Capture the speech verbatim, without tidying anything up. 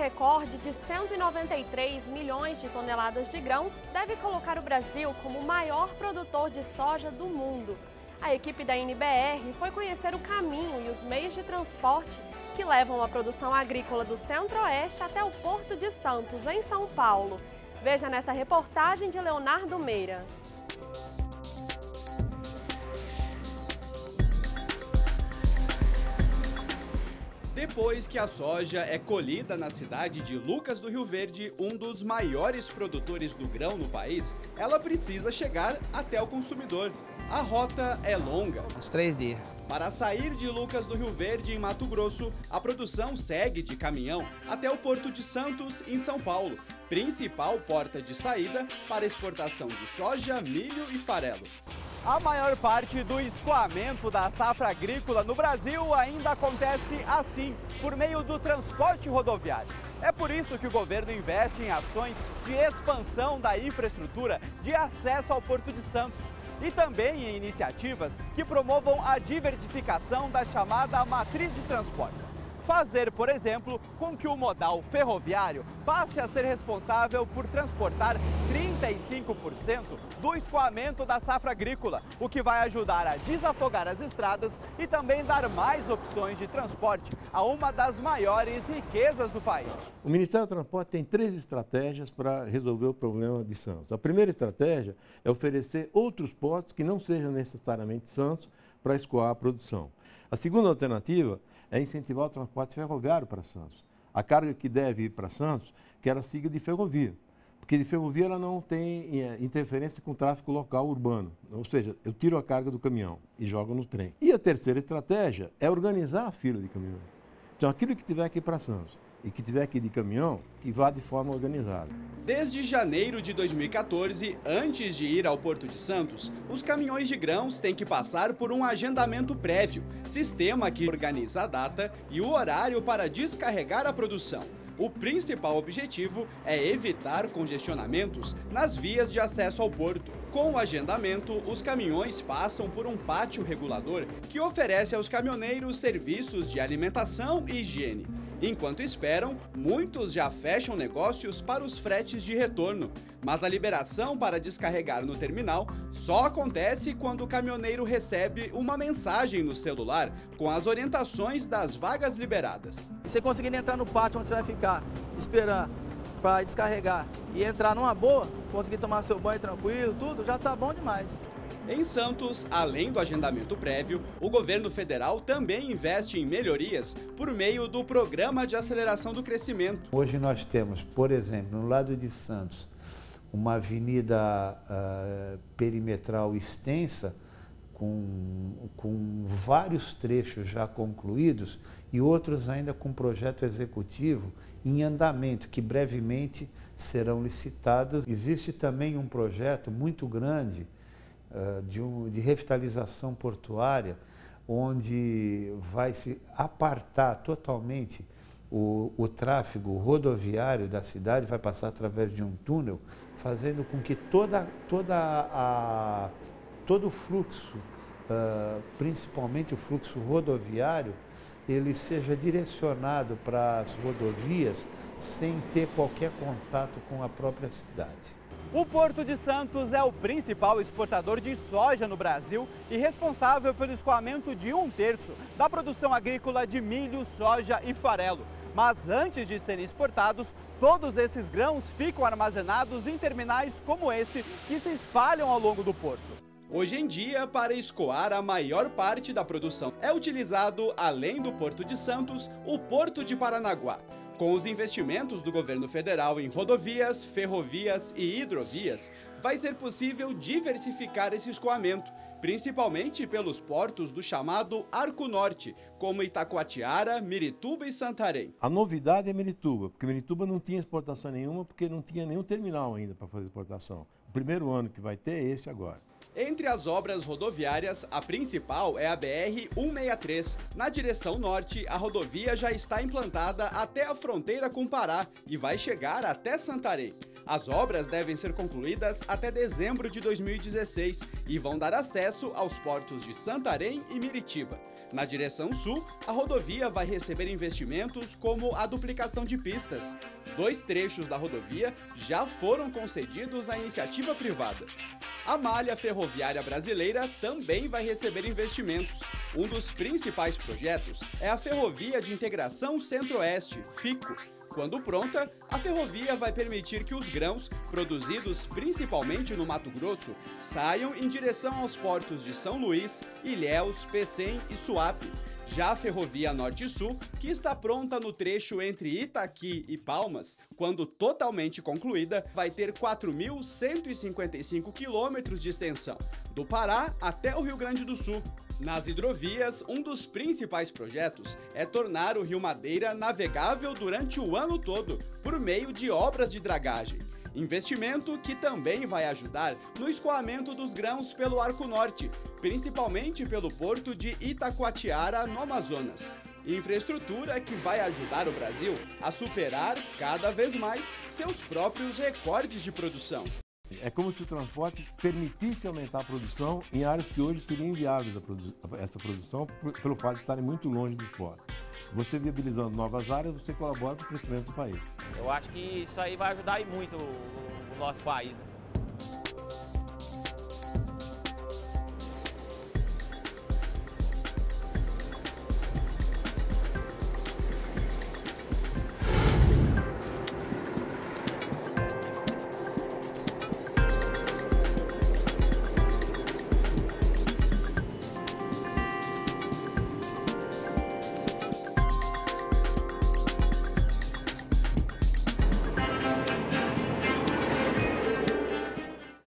recorde de cento e noventa e três milhões de toneladas de grãos deve colocar o Brasil como o maior produtor de soja do mundo. A equipe da N B R foi conhecer o caminho e os meios de transporte que levam a produção agrícola do Centro-Oeste até o Porto de Santos, em São Paulo. Veja nesta reportagem de Leonardo Meira. Depois que a soja é colhida na cidade de Lucas do Rio Verde, um dos maiores produtores do grão no país, ela precisa chegar até o consumidor. A rota é longa. Uns três dias. Para sair de Lucas do Rio Verde, em Mato Grosso, a produção segue de caminhão até o Porto de Santos, em São Paulo, principal porta de saída para exportação de soja, milho e farelo. A maior parte do escoamento da safra agrícola no Brasil ainda acontece assim, por meio do transporte rodoviário. É por isso que o governo investe em ações de expansão da infraestrutura de acesso ao Porto de Santos e também em iniciativas que promovam a diversificação da chamada matriz de transportes. Fazer, por exemplo, com que o modal ferroviário passe a ser responsável por transportar trinta e cinco por cento do escoamento da safra agrícola, o que vai ajudar a desafogar as estradas e também dar mais opções de transporte a uma das maiores riquezas do país. O Ministério do Transporte tem três estratégias para resolver o problema de Santos. A primeira estratégia é oferecer outros portos que não sejam necessariamente Santos para escoar a produção. A segunda alternativa é incentivar o transporte ferroviário para Santos. A carga que deve ir para Santos, que ela siga de ferrovia, porque de ferrovia ela não tem é, interferência com o tráfego local urbano, ou seja, eu tiro a carga do caminhão e jogo no trem. E a terceira estratégia é organizar a fila de caminhões. Então aquilo que tiver aqui para Santos e que tiver aqui de caminhão, que vá de forma organizada. Desde janeiro de dois mil e quatorze, antes de ir ao Porto de Santos, os caminhões de grãos têm que passar por um agendamento prévio, sistema que organiza a data e o horário para descarregar a produção. O principal objetivo é evitar congestionamentos nas vias de acesso ao porto. Com o agendamento, os caminhões passam por um pátio regulador que oferece aos caminhoneiros serviços de alimentação e higiene. Enquanto esperam, muitos já fecham negócios para os fretes de retorno. Mas a liberação para descarregar no terminal só acontece quando o caminhoneiro recebe uma mensagem no celular com as orientações das vagas liberadas. Você conseguindo entrar no pátio onde você vai ficar, esperando para descarregar e entrar numa boa, conseguir tomar seu banho tranquilo, tudo, já tá bom demais. Em Santos, além do agendamento prévio, o governo federal também investe em melhorias por meio do Programa de Aceleração do Crescimento. Hoje nós temos, por exemplo, no lado de Santos, uma avenida uh, perimetral extensa, com, com vários trechos já concluídos e outros ainda com projeto executivo em andamento, que brevemente serão licitados. Existe também um projeto muito grande uh, de, um, de revitalização portuária, onde vai se apartar totalmente o, o tráfego rodoviário da cidade, vai passar através de um túnel, fazendo com que toda, toda a, todo o fluxo, uh, principalmente o fluxo rodoviário, ele seja direcionado para as rodovias sem ter qualquer contato com a própria cidade. O Porto de Santos é o principal exportador de soja no Brasil e responsável pelo escoamento de um terço da produção agrícola de milho, soja e farelo. Mas antes de serem exportados, todos esses grãos ficam armazenados em terminais como esse, que se espalham ao longo do porto. Hoje em dia, para escoar a maior parte da produção, é utilizado, além do Porto de Santos, o Porto de Paranaguá. Com os investimentos do governo federal em rodovias, ferrovias e hidrovias, vai ser possível diversificar esse escoamento, principalmente pelos portos do chamado Arco Norte, como Itacoatiara, Mirituba e Santarém. A novidade é Mirituba, porque Mirituba não tinha exportação nenhuma, porque não tinha nenhum terminal ainda para fazer exportação. O primeiro ano que vai ter é esse agora. Entre as obras rodoviárias, a principal é a B R cento e sessenta e três. Na direção norte, a rodovia já está implantada até a fronteira com o Pará e vai chegar até Santarém. As obras devem ser concluídas até dezembro de dois mil e dezesseis e vão dar acesso aos portos de Santarém e Miritiba. Na direção sul, a rodovia vai receber investimentos como a duplicação de pistas. Dois trechos da rodovia já foram concedidos à iniciativa privada. A malha ferroviária brasileira também vai receber investimentos. Um dos principais projetos é a Ferrovia de Integração Centro-Oeste, FICO. Quando pronta, a ferrovia vai permitir que os grãos, produzidos principalmente no Mato Grosso, saiam em direção aos portos de São Luís, Ilhéus, Pecém e Suape. Já a Ferrovia Norte-Sul, que está pronta no trecho entre Itaqui e Palmas, quando totalmente concluída, vai ter quatro mil cento e cinquenta e cinco quilômetros de extensão, do Pará até o Rio Grande do Sul. Nas hidrovias, um dos principais projetos é tornar o Rio Madeira navegável durante o ano todo, por meio de obras de dragagem. Investimento que também vai ajudar no escoamento dos grãos pelo Arco Norte, principalmente pelo porto de Itacoatiara, no Amazonas. Infraestrutura que vai ajudar o Brasil a superar cada vez mais seus próprios recordes de produção. É como se o transporte permitisse aumentar a produção em áreas que hoje seriam inviáveis a produ essa produção pelo fato de estarem muito longe dos portos. Você viabilizando novas áreas, você colabora para o crescimento do país. Eu acho que isso aí vai ajudar muito o, o nosso país.